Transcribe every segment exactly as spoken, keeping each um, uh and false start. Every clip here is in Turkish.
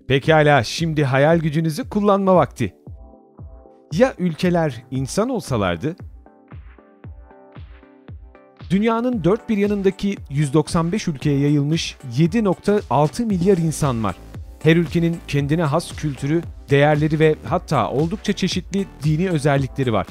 Pekala, şimdi hayal gücünüzü kullanma vakti. Ya ülkeler insan olsalardı? Dünyanın dört bir yanındaki yüz doksan beş ülkeye yayılmış yedi virgül altı milyar insan var. Her ülkenin kendine has kültürü, değerleri ve hatta oldukça çeşitli dini özellikleri var.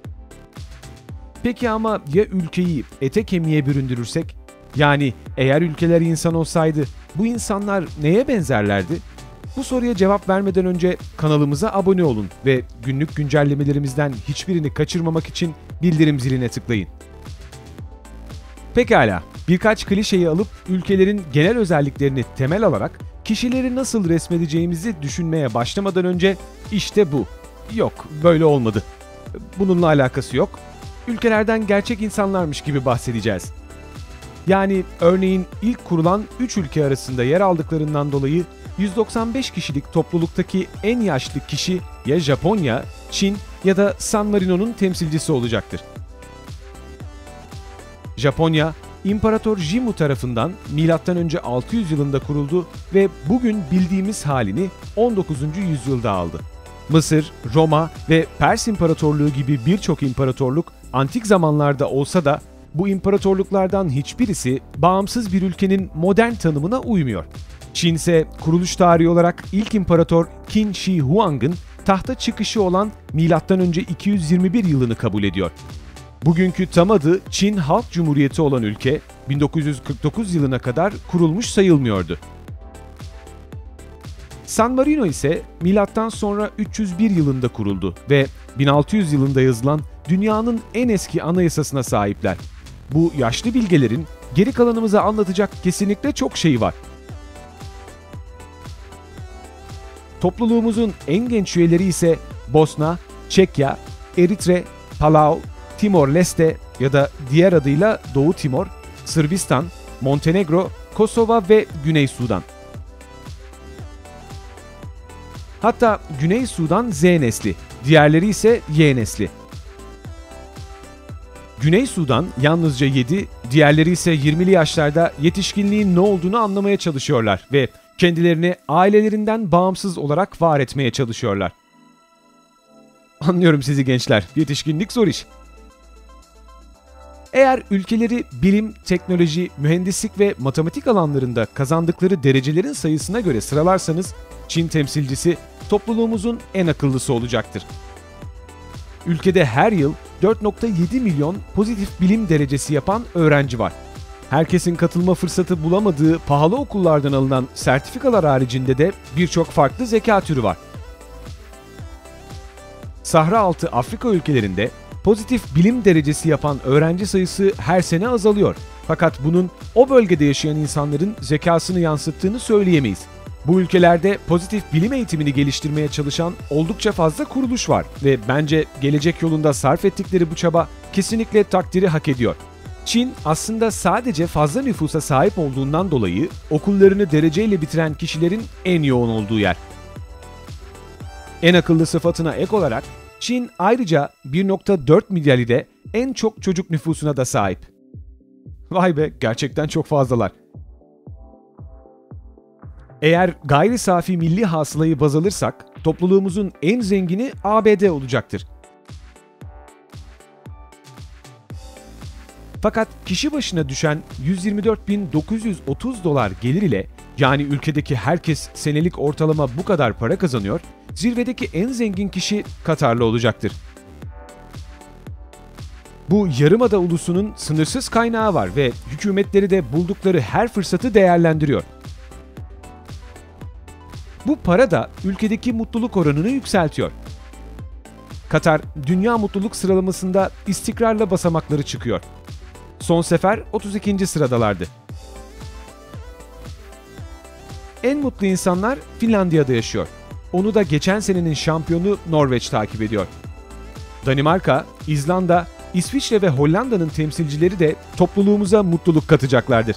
Peki ama ya ülkeyi ete kemiğe büründürürsek? Yani eğer ülkeler insan olsaydı bu insanlar neye benzerlerdi? Bu soruya cevap vermeden önce kanalımıza abone olun ve günlük güncellemelerimizden hiçbirini kaçırmamak için bildirim ziline tıklayın. Pekala, birkaç klişeyi alıp ülkelerin genel özelliklerini temel alarak kişileri nasıl resmedeceğimizi düşünmeye başlamadan önce işte bu. Yok, böyle olmadı. Bununla alakası yok. Ülkelerden gerçek insanlarmış gibi bahsedeceğiz. Yani örneğin ilk kurulan üç ülke arasında yer aldıklarından dolayı yüz doksan beş kişilik topluluktaki en yaşlı kişi ya Japonya, Çin ya da San Marino'nun temsilcisi olacaktır. Japonya, İmparator Jimmu tarafından milattan önce altı yüz yılında kuruldu ve bugün bildiğimiz halini on dokuzuncu yüzyılda aldı. Mısır, Roma ve Pers İmparatorluğu gibi birçok imparatorluk antik zamanlarda olsa da bu imparatorluklardan hiçbirisi bağımsız bir ülkenin modern tanımına uymuyor. Çin ise kuruluş tarihi olarak ilk imparator Qin Shi Huang'ın tahta çıkışı olan milattan önce iki yüz yirmi bir yılını kabul ediyor. Bugünkü tam adı Çin Halk Cumhuriyeti olan ülke bin dokuz yüz kırk dokuz yılına kadar kurulmuş sayılmıyordu. San Marino ise milattan sonra üç yüz bir yılında kuruldu ve bin altı yüz yılında yazılan dünyanın en eski anayasasına sahipler. Bu yaşlı bilgelerin geri kalanımıza anlatacak kesinlikle çok şeyi var. Topluluğumuzun en genç üyeleri ise Bosna, Çekya, Eritre, Palau, Timor-Leste ya da diğer adıyla Doğu Timor, Sırbistan, Montenegro, Kosova ve Güney Sudan. Hatta Güney Sudan Z nesli, diğerleri ise Y nesli. Güney Sudan yalnızca yedi, diğerleri ise yirmili yaşlarda yetişkinliğin ne olduğunu anlamaya çalışıyorlar ve kendilerini ailelerinden bağımsız olarak var etmeye çalışıyorlar. Anlıyorum sizi gençler, yetişkinlik zor iş. Eğer ülkeleri bilim, teknoloji, mühendislik ve matematik alanlarında kazandıkları derecelerin sayısına göre sıralarsanız, Çin temsilcisi topluluğumuzun en akıllısı olacaktır. Ülkede her yıl dört virgül yedi milyon pozitif bilim derecesi yapan öğrenci var. Herkesin katılma fırsatı bulamadığı pahalı okullardan alınan sertifikalar haricinde de birçok farklı zeka türü var. Sahra altı Afrika ülkelerinde pozitif bilim derecesi yapan öğrenci sayısı her sene azalıyor. Fakat bunun o bölgede yaşayan insanların zekasını yansıttığını söyleyemeyiz. Bu ülkelerde pozitif bilim eğitimini geliştirmeye çalışan oldukça fazla kuruluş var ve bence gelecek yolunda sarf ettikleri bu çaba kesinlikle takdiri hak ediyor. Çin aslında sadece fazla nüfusa sahip olduğundan dolayı okullarını dereceyle bitiren kişilerin en yoğun olduğu yer. En akıllı sıfatına ek olarak Çin ayrıca bir virgül dört milyar ile en çok çocuk nüfusuna da sahip. Vay be, gerçekten çok fazlalar. Eğer gayri safi milli hasılayı baz alırsak, topluluğumuzun en zengini A B D olacaktır. Fakat kişi başına düşen yüz yirmi dört bin dokuz yüz otuz dolar gelir ile, yani ülkedeki herkes senelik ortalama bu kadar para kazanıyor, zirvedeki en zengin kişi Katarlı olacaktır. Bu yarımada ulusunun sınırsız kaynağı var ve hükümetleri de buldukları her fırsatı değerlendiriyor. Bu para da ülkedeki mutluluk oranını yükseltiyor. Katar, dünya mutluluk sıralamasında istikrarla basamakları çıkıyor. Son sefer otuz ikinci sıradalardı. En mutlu insanlar Finlandiya'da yaşıyor. Onu da geçen senenin şampiyonu Norveç takip ediyor. Danimarka, İzlanda, İsviçre ve Hollanda'nın temsilcileri de topluluğumuza mutluluk katacaklardır.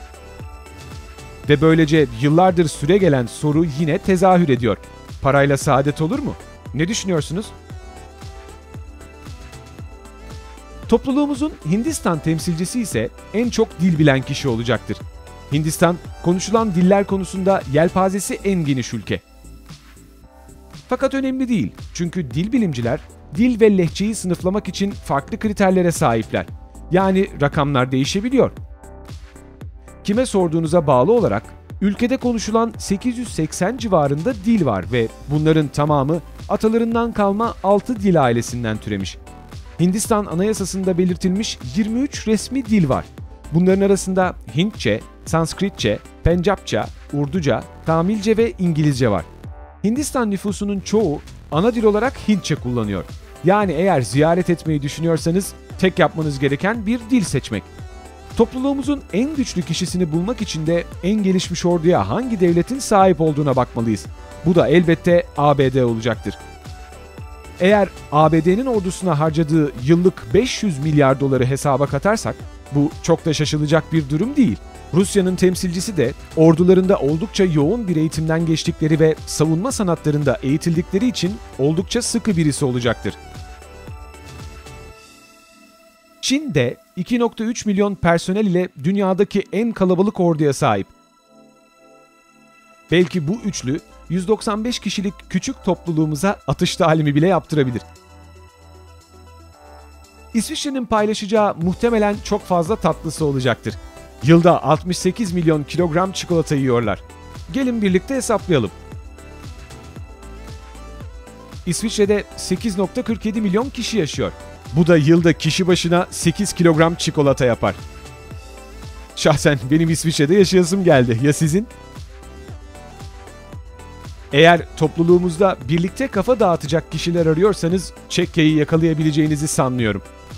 Ve böylece yıllardır süregelen soru yine tezahür ediyor. Parayla saadet olur mu? Ne düşünüyorsunuz? Topluluğumuzun Hindistan temsilcisi ise en çok dil bilen kişi olacaktır. Hindistan, konuşulan diller konusunda yelpazesi en geniş ülke. Fakat önemli değil, çünkü dil bilimciler dil ve lehçeyi sınıflamak için farklı kriterlere sahipler. Yani rakamlar değişebiliyor. Kime sorduğunuza bağlı olarak ülkede konuşulan sekiz yüz seksen civarında dil var ve bunların tamamı atalarından kalma altı dil ailesinden türemiş. Hindistan Anayasası'nda belirtilmiş yirmi üç resmi dil var. Bunların arasında Hintçe, Sanskritçe, Pencapça, Urduca, Tamilce ve İngilizce var. Hindistan nüfusunun çoğu ana dil olarak Hintçe kullanıyor. Yani eğer ziyaret etmeyi düşünüyorsanız tek yapmanız gereken bir dil seçmek. Topluluğumuzun en güçlü kişisini bulmak için de en gelişmiş orduya hangi devletin sahip olduğuna bakmalıyız. Bu da elbette A B D olacaktır. Eğer A B D'nin ordusuna harcadığı yıllık beş yüz milyar doları hesaba katarsak, bu çok da şaşılacak bir durum değil. Rusya'nın temsilcisi de ordularında oldukça yoğun bir eğitimden geçtikleri ve savunma sanatlarında eğitildikleri için oldukça sıkı birisi olacaktır. Çin de iki nokta üç milyon personel ile dünyadaki en kalabalık orduya sahip. Belki bu üçlü yüz doksan beş kişilik küçük topluluğumuza atış talimi bile yaptırabilir. İsviçre'nin paylaşacağı muhtemelen çok fazla tatlısı olacaktır. Yılda altmış sekiz milyon kilogram çikolata yiyorlar. Gelin birlikte hesaplayalım. İsviçre'de sekiz nokta kırk yedi milyon kişi yaşıyor. Bu da yılda kişi başına sekiz kilogram çikolata yapar. Şahsen benim İsviçre'de yaşayasım geldi. Ya sizin? Eğer topluluğumuzda birlikte kafa dağıtacak kişiler arıyorsanız Çekya'yı yakalayabileceğinizi sanmıyorum.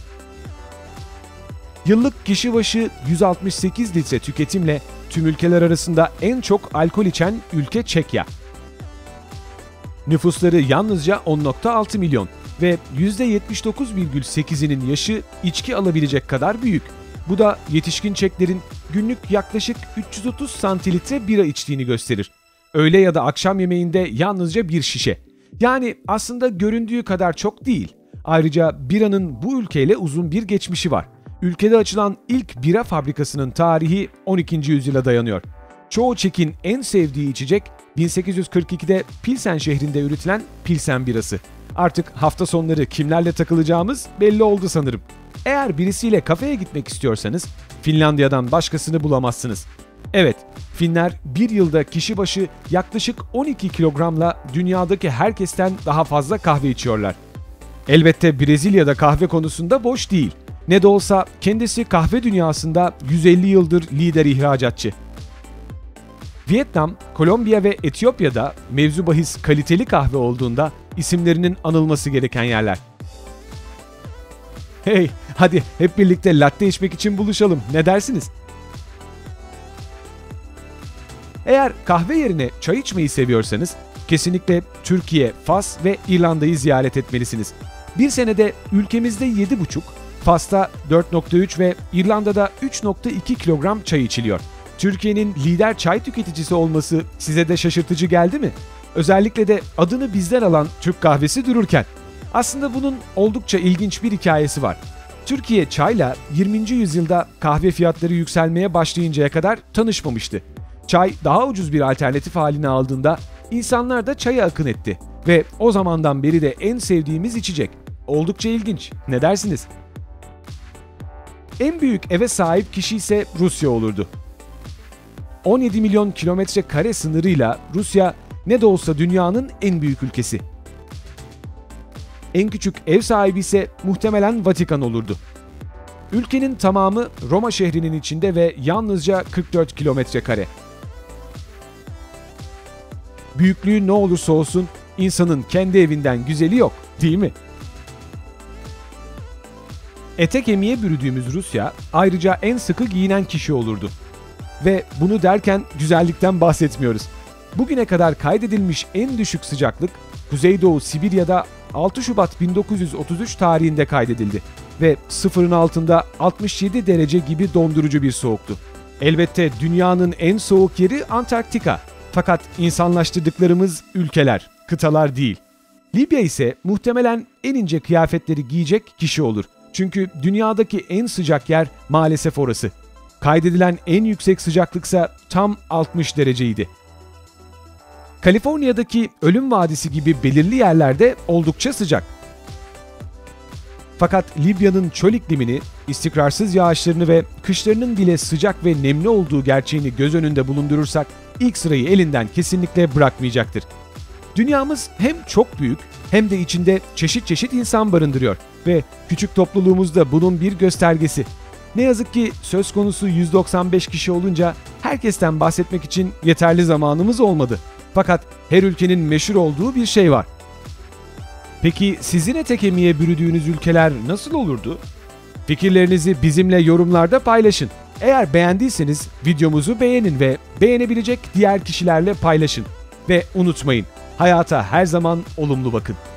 Yıllık kişi başı yüz altmış sekiz litre tüketimle tüm ülkeler arasında en çok alkol içen ülke Çekya. Nüfusları yalnızca on nokta altı milyon ve yüzde yetmiş dokuz virgül sekizinin yaşı içki alabilecek kadar büyük. Bu da yetişkin Çeklerin günlük yaklaşık üç yüz otuz santilitre bira içtiğini gösterir. Öğle ya da akşam yemeğinde yalnızca bir şişe. Yani aslında göründüğü kadar çok değil. Ayrıca biranın bu ülkeyle uzun bir geçmişi var. Ülkede açılan ilk bira fabrikasının tarihi on ikinci yüzyıla dayanıyor. Çoğu Çek'in en sevdiği içecek bin sekiz yüz kırk ikide Pilsen şehrinde üretilen Pilsen birası. Artık hafta sonları kimlerle takılacağımız belli oldu sanırım. Eğer birisiyle kafeye gitmek istiyorsanız Finlandiya'dan başkasını bulamazsınız. Evet, Finler bir yılda kişi başı yaklaşık on iki kilogramla dünyadaki herkesten daha fazla kahve içiyorlar. Elbette Brezilya'da kahve konusunda boş değil. Ne de olsa kendisi kahve dünyasında yüz elli yıldır lider ihracatçı. Vietnam, Kolombiya ve Etiyopya'da mevzu bahis kaliteli kahve olduğunda isimlerinin anılması gereken yerler. Hey, hadi hep birlikte latte içmek için buluşalım. Ne dersiniz? Eğer kahve yerine çay içmeyi seviyorsanız kesinlikle Türkiye, Fas ve İrlanda'yı ziyaret etmelisiniz. Bir senede ülkemizde yedi buçuk, Fas'ta dört nokta üç ve İrlanda'da üç nokta iki kilogram çay içiliyor. Türkiye'nin lider çay tüketicisi olması size de şaşırtıcı geldi mi? Özellikle de adını bizden alan Türk kahvesi dururken. Aslında bunun oldukça ilginç bir hikayesi var. Türkiye çayla yirminci yüzyılda kahve fiyatları yükselmeye başlayıncaya kadar tanışmamıştı. Çay daha ucuz bir alternatif haline aldığında insanlar da çaya akın etti ve o zamandan beri de en sevdiğimiz içecek. Oldukça ilginç. Ne dersiniz? En büyük eve sahip kişi ise Rusya olurdu. on yedi milyon kilometre kare sınırıyla Rusya ne de olsa dünyanın en büyük ülkesi. En küçük ev sahibi ise muhtemelen Vatikan olurdu. Ülkenin tamamı Roma şehrinin içinde ve yalnızca kırk dört kilometre kare. Büyüklüğü ne olursa olsun insanın kendi evinden güzeli yok, değil mi? Ete kemiğe bürüdüğümüz Rusya ayrıca en sıkı giyinen kişi olurdu. Ve bunu derken güzellikten bahsetmiyoruz. Bugüne kadar kaydedilmiş en düşük sıcaklık Kuzeydoğu Sibirya'da altı Şubat bin dokuz yüz otuz üç tarihinde kaydedildi ve sıfırın altında altmış yedi derece gibi dondurucu bir soğuktu. Elbette dünyanın en soğuk yeri Antarktika. Fakat insanlaştırdıklarımız ülkeler, kıtalar değil. Libya ise muhtemelen en ince kıyafetleri giyecek kişi olur. Çünkü dünyadaki en sıcak yer maalesef orası. Kaydedilen en yüksek sıcaklıksa tam altmış dereceydi. Kaliforniya'daki Ölüm Vadisi gibi belirli yerlerde oldukça sıcak. Fakat Libya'nın çöl iklimini, istikrarsız yağışlarını ve kışlarının bile sıcak ve nemli olduğu gerçeğini göz önünde bulundurursak ilk sırayı elinden kesinlikle bırakmayacaktır. Dünyamız hem çok büyük hem de içinde çeşit çeşit insan barındırıyor ve küçük topluluğumuz da bunun bir göstergesi. Ne yazık ki söz konusu yüz doksan beş kişi olunca herkesten bahsetmek için yeterli zamanımız olmadı. Fakat her ülkenin meşhur olduğu bir şey var. Peki sizin ete kemiğe bürüdüğünüz ülkeler nasıl olurdu? Fikirlerinizi bizimle yorumlarda paylaşın. Eğer beğendiyseniz videomuzu beğenin ve beğenebilecek diğer kişilerle paylaşın. Ve unutmayın, hayata her zaman olumlu bakın.